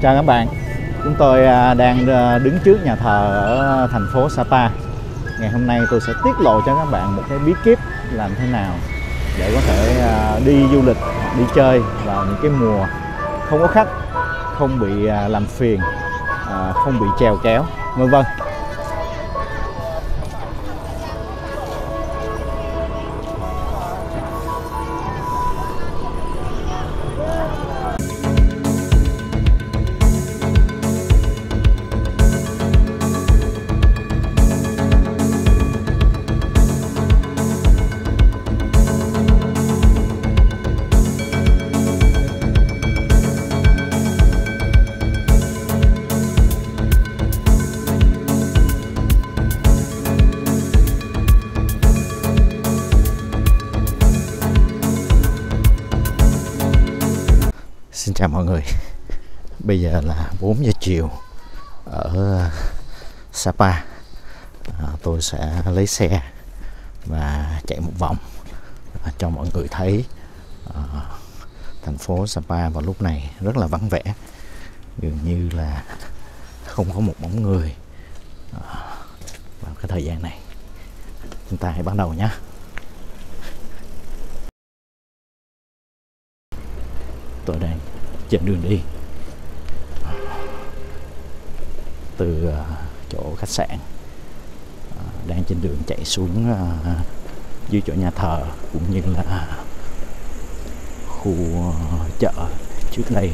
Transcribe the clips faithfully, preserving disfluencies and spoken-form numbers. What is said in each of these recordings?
chào các bạn. Chúng tôi đang đứng trước nhà thờ ở thành phố Sapa. Ngày hôm nay tôi sẽ tiết lộ cho các bạn một cái bí kíp làm thế nào để có thể đi du lịch, đi chơi vào những cái mùa không có khách, không bị làm phiền, không bị chèo kéo, vân vân. Xin chào mọi người. Bây giờ là bốn giờ chiều ở Sapa. à, Tôi sẽ lấy xe và chạy một vòng à, cho mọi người thấy à, thành phố Sapa vào lúc này rất là vắng vẻ, dường như là không có một bóng người à, vào cái thời gian này. Chúng ta hãy bắt đầu nhé. Tôi đang trên đường đi từ uh, chỗ khách sạn, uh, đang trên đường chạy xuống uh, dưới chỗ nhà thờ cũng như là khu uh, chợ trước đây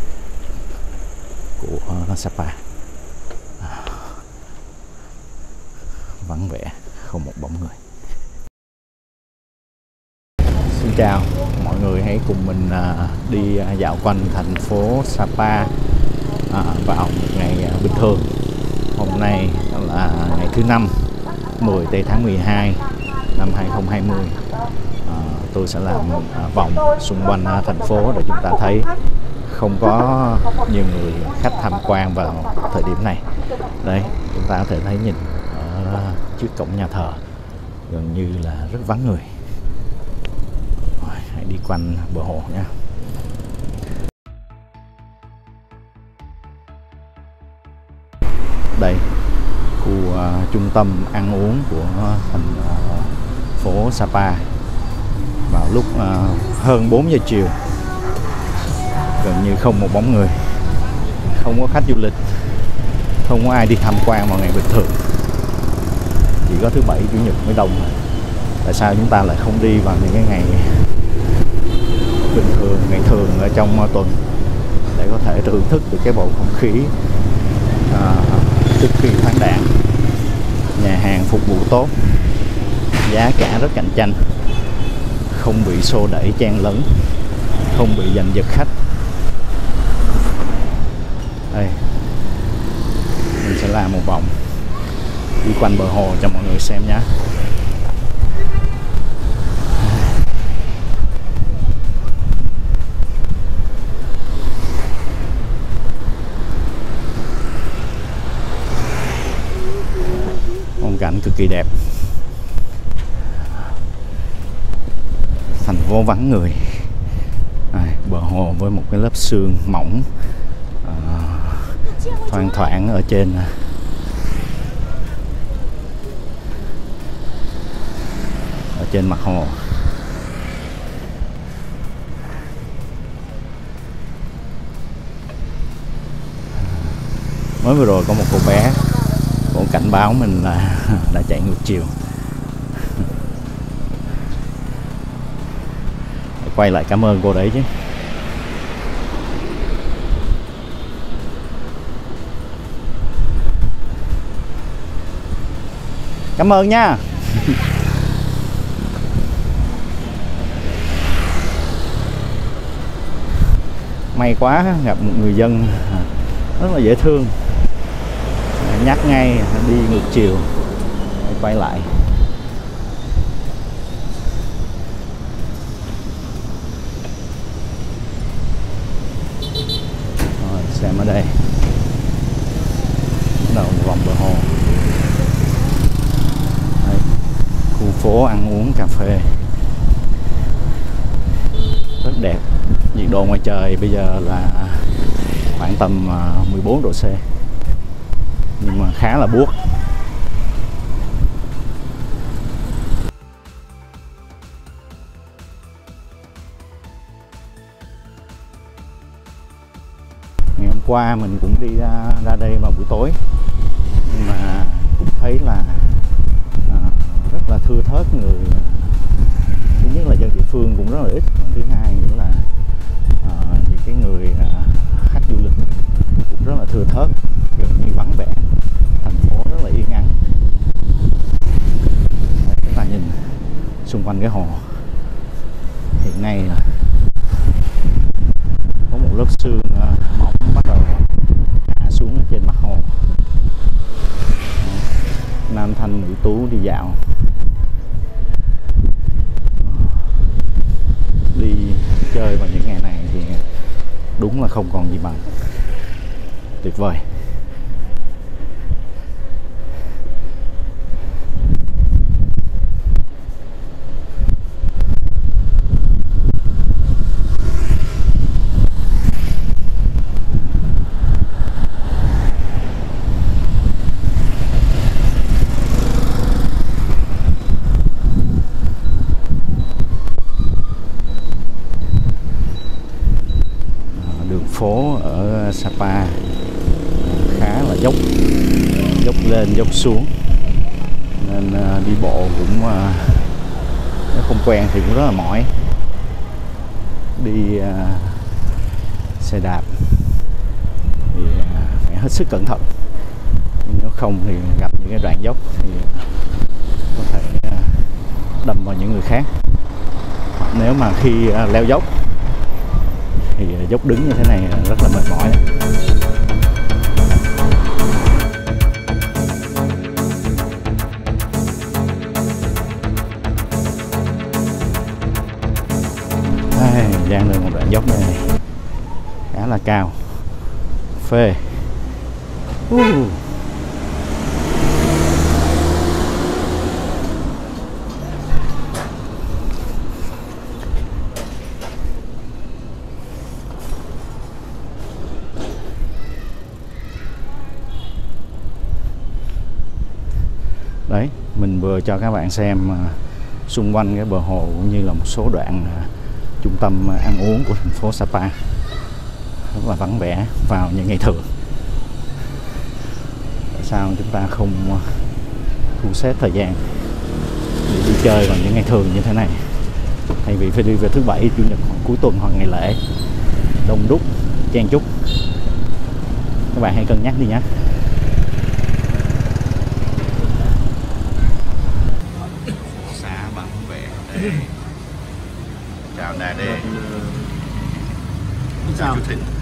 của uh, Sapa. uh, Vắng vẻ, không một bóng người. Xin chào mọi người, hãy cùng mình uh, đi uh, dạo quanh thành phố Sapa uh, vào một ngày uh, bình thường. Hôm nay là ngày thứ năm, mười tây tháng mười hai năm hai không hai không. uh, Tôi sẽ làm một uh, vòng xung quanh uh, thành phố để chúng ta thấy không có nhiều người khách tham quan vào thời điểm này. Đây, chúng ta có thể thấy nhìn ở trước cổng nhà thờ gần như là rất vắng người. Hãy đi quanh bờ hồ nha. Đây, khu uh, trung tâm ăn uống của thành uh, phố Sapa vào lúc uh, hơn bốn giờ chiều. Gần như không một bóng người, không có khách du lịch, không có ai đi tham quan vào ngày bình thường. Chỉ có thứ bảy, chủ nhật mới đông. Tại sao chúng ta lại không đi vào những cái ngày bình thường, ngày thường ở trong tuần để có thể thưởng thức được cái bầu không khí à, trước khi khoáng đạt. Nhà hàng phục vụ tốt, giá cả rất cạnh tranh, không bị xô đẩy chen lấn, không bị giành giật khách. Đây, mình sẽ làm một vòng đi quanh bờ hồ cho mọi người xem nhé. Phong cảnh cực kỳ đẹp, thành phố vắng người. À, bờ hồ với một cái lớp sương mỏng à, thoang thoảng ở trên ở trên mặt hồ. Mới vừa rồi có một cô bé, cô cảnh báo mình là đã chạy ngược chiều. Quay lại cảm ơn cô đấy chứ. Cảm ơn nha. May quá gặp một người dân rất là dễ thương, nhắc ngay đi ngược chiều, quay lại. Rồi, xem ở đây đầu vòng bờ hồ. Đây, khu phố ăn uống cà phê rất đẹp. Nhiệt độ ngoài trời bây giờ là khoảng tầm mười bốn độ C, nhưng mà khá là buốt. Ngày hôm qua mình cũng đi ra, ra đây vào buổi tối, nhưng mà cũng thấy là à, rất là thưa thớt người. Thứ nhất là dân địa phương cũng rất là ít, thứ hai nữa là à, những cái người à, khách du lịch cũng rất là thưa thớt, gần như vắng vẻ, thành phố rất là yên ắng. Đấy, các bạn nhìn xung quanh cái hồ hiện nay là có một lớp sương mỏng bắt đầu hạ xuống trên mặt hồ. Nam thanh nữ tú đi dạo, đi chơi vào những ngày này thì đúng là không còn gì bằng. Tuyệt vời. Phố ở Sapa khá là dốc, dốc lên dốc xuống, nên uh, đi bộ cũng uh, nếu không quen thì cũng rất là mỏi. Đi uh, xe đạp thì uh, phải hết sức cẩn thận, nếu không thì gặp những cái đoạn dốc thì có thể uh, đâm vào những người khác. Hoặc nếu mà khi uh, leo dốc thì dốc đứng như thế này rất là mệt mỏi. Đây, đang lên một đoạn dốc này khá là cao, phê. Uh. Đấy, mình vừa cho các bạn xem uh, xung quanh cái bờ hồ cũng như là một số đoạn uh, trung tâm uh, ăn uống của thành phố Sapa, rất là vắng vẻ vào những ngày thường. Tại sao chúng ta không uh, thu xếp thời gian để đi chơi vào những ngày thường như thế này, thay vì phải đi về thứ bảy, chủ nhật hoặc cuối tuần hoặc ngày lễ đông đúc chen chúc. Các bạn hãy cân nhắc đi nhé. Chào Nà Đê. Chào.